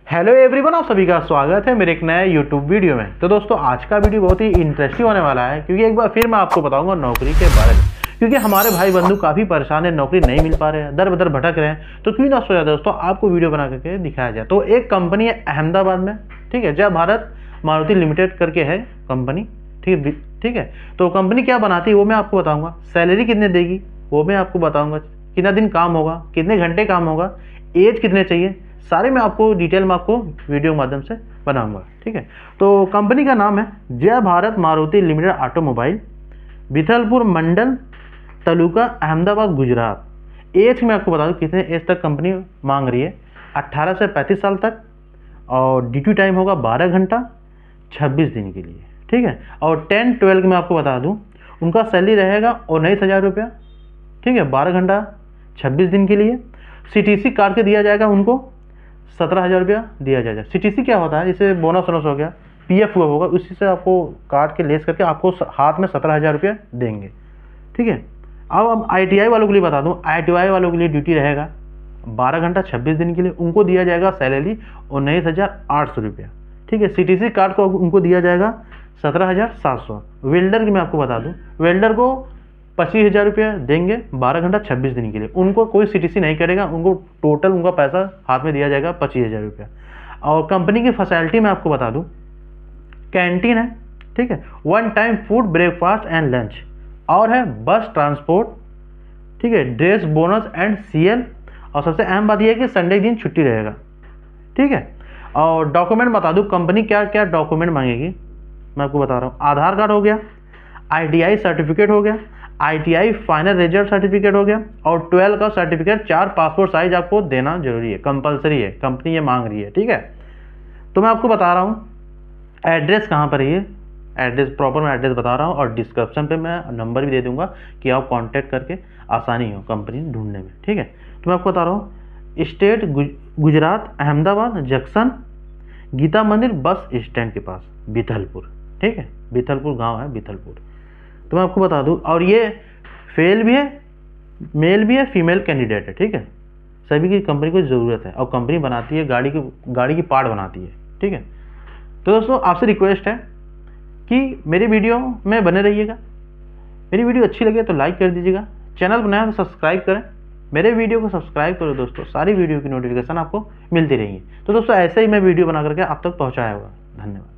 Hello everyone, आप सभी का स्वागत है मेरे एक नए यूट्यूब वीडियो में। तो दोस्तों आज का वीडियो बहुत ही इंटरेस्टिंग होने वाला है, क्योंकि एक बार फिर मैं आपको बताऊंगा नौकरी के बारे में। क्योंकि हमारे भाई बंधु काफ़ी परेशान है, नौकरी नहीं मिल पा रहे हैं, दर बदर भटक रहे हैं। तो क्यों ना सोचा दोस्तों आपको वीडियो बना करके दिखाया जाए। तो एक कंपनी है अहमदाबाद में, ठीक है, जय भारत मारुति लिमिटेड करके है कंपनी, ठीक है। तो कंपनी क्या बनाती है वो मैं आपको बताऊँगा, सैलरी कितने देगी वो मैं आपको बताऊँगा, कितना दिन काम होगा, कितने घंटे काम होगा, एज कितने चाहिए, सारे मैं आपको डिटेल में आपको वीडियो के माध्यम से बनाऊंगा, ठीक है। तो कंपनी का नाम है Jai Bharat Maruti limited automobile, Bithalpur mandal, taluka Ahmedabad, Gujarat. As मैं आपको बता दूं कितने एज तक कंपनी मांग रही है, 18 से 35 साल तक, और ड्यूटी टाइम होगा 12 घंटा 26 दिन के लिए, ठीक है। और 10-12 में आपको बता दूँ उनका सैलरी रहेगा 19,000 रुपया, ठीक है, 12 घंटा 26 दिन के लिए। CTC काट के दिया जाएगा उनको 17,000 रुपया दिया जाएगा। CTC क्या होता है, जैसे बोनस वोनस हो गया, PF हुआ होगा, उसी से आपको काट के लेस करके आपको हाथ में 17,000 रुपया देंगे, ठीक है। अब ITI वालों के लिए बता दूं, ITI वालों के लिए ड्यूटी रहेगा 12 घंटा 26 दिन के लिए, उनको दिया जाएगा सैलरी 19,800 रुपया, ठीक है। CTC काट को उनको दिया जाएगा 17,700। वेल्डर की मैं आपको बता दूँ, वेल्डर को 25,000 रुपया देंगे 12 घंटा 26 दिन के लिए, उनको कोई CTC नहीं करेगा, उनको टोटल उनका पैसा हाथ में दिया जाएगा 25,000 रुपया। और कंपनी की फैसिलिटी मैं आपको बता दूं, कैंटीन है, ठीक है, 1 time food, breakfast and lunch, और है बस ट्रांसपोर्ट, ठीक है, ड्रेस बोनस एंड CL, और सबसे अहम बात यह है कि संडे के दिन छुट्टी रहेगा, ठीक है। और डॉक्यूमेंट बता दूँ कंपनी क्या क्या डॉक्यूमेंट मांगेगी, मैं आपको बता रहा हूँ। आधार कार्ड हो गया, ITI सर्टिफिकेट हो गया, ITI फाइनल रिजल्ट सर्टिफिकेट हो गया, और 12 का सर्टिफिकेट, 4 पासपोर्ट साइज आपको देना जरूरी है, कंपलसरी है, कंपनी ये मांग रही है, ठीक है। तो मैं आपको बता रहा हूँ एड्रेस कहाँ पर है, ये एड्रेस प्रॉपर मैं एड्रेस बता रहा हूँ, और डिस्क्रिप्शन पे मैं नंबर भी दे दूंगा कि आप कांटेक्ट करके आसानी हो कंपनी ढूंढने में, ठीक है। तो मैं आपको बता रहा हूँ state Gujarat, Ahmedabad junction, Gita Mandir bus stand के पास, बिथलपुर, ठीक है, बिथलपुर गाँव है बिथलपुर। तो मैं आपको बता दूं, और ये फेल भी है, मेल भी है, फीमेल कैंडिडेट है, ठीक है। सभी की कंपनी को ज़रूरत है, और कंपनी बनाती है गाड़ी की पार्ट बनाती है, ठीक है। तो दोस्तों आपसे रिक्वेस्ट है कि मेरी वीडियो में बने रहिएगा, मेरी वीडियो अच्छी लगे तो लाइक कर दीजिएगा, चैनल बनाया तो सब्सक्राइब करें, मेरे वीडियो को सब्सक्राइब करो दोस्तों, सारी वीडियो की नोटिफिकेशन आपको मिलती रहेंगी। तो दोस्तों ऐसे ही मैं वीडियो बना करके आप तक पहुँचाया होगा। धन्यवाद।